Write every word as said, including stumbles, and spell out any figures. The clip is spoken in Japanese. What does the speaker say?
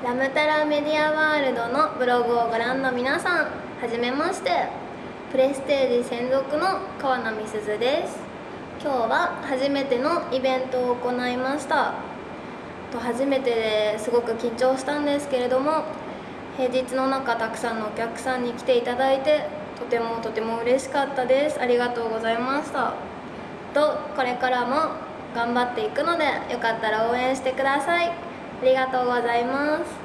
ラムタラメディアワールドのブログをご覧の皆さん、はじめまして。プレステージ専属の川名美鈴です。今日は初めてのイベントを行いました。と初めてですごく緊張したんですけれども、平日の中たくさんのお客さんに来ていただいて、とてもとても嬉しかったです。ありがとうございました。とこれからも頑張っていくので、よかったら応援してください。ありがとうございます。